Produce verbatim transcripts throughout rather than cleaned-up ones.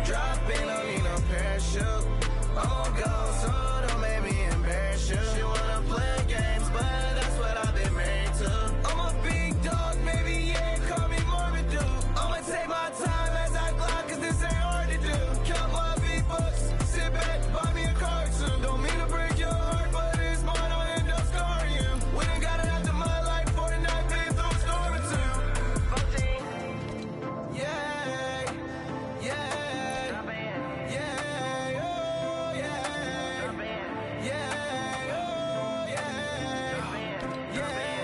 Drop in, don't need no parachute. I'm on go, so don't make me embarrass you. She wanna play games, but that's what I've been married to. I'm a big dog, maybe, yeah, call me Marmaduke. I'ma take my time as I glide, cause this ain't hard to do. Count my big bucks, sit back, buy me a car too. Don't mean to break your heart, but it's mine, I'll end up scarring you. We done got it out the mud like forty-nine, been through a storm or two. fourteen. Yeah, yeah, yeah, oh yeah, yeah, oh yeah,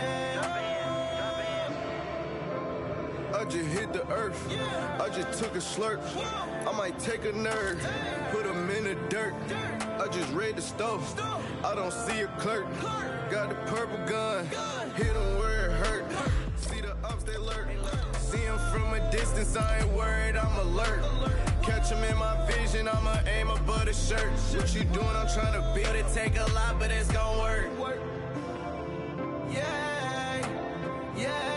yeah. I just hit the earth, I just took a slurp. I might take a nerd, put him in the dirt. I just read the stuff, I don't see a clerk. Got the purple gun, hit him where it hurt. See the ups, they lurk. See him from a distance, I ain't worried, I'm alert. Catch him in my vision, I'ma aim above the shirt. What you doing, I'm trying to build it. Take a lot, but it's gon' work. Yeah, yeah.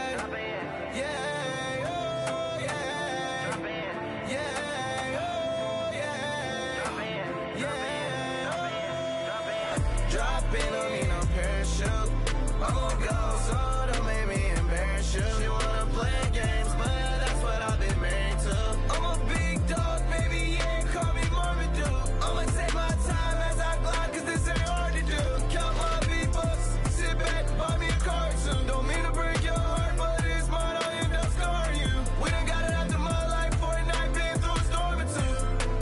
I'm gon' go, so don't make me embarrass you. She wanna play games, but that's what I've been married to. I'm a big dog, baby, yeah, call me Marmaduke. I'ma take my time as I glide, cause this ain't hard to do. Count my big bucks, sit back, buy me a car too. Don't mean to break your heart, but it's mine, I'll end up scarring you. We done got it out the mud like forty-nine, been through a storm or two.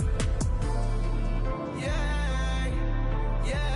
Yeah, yeah.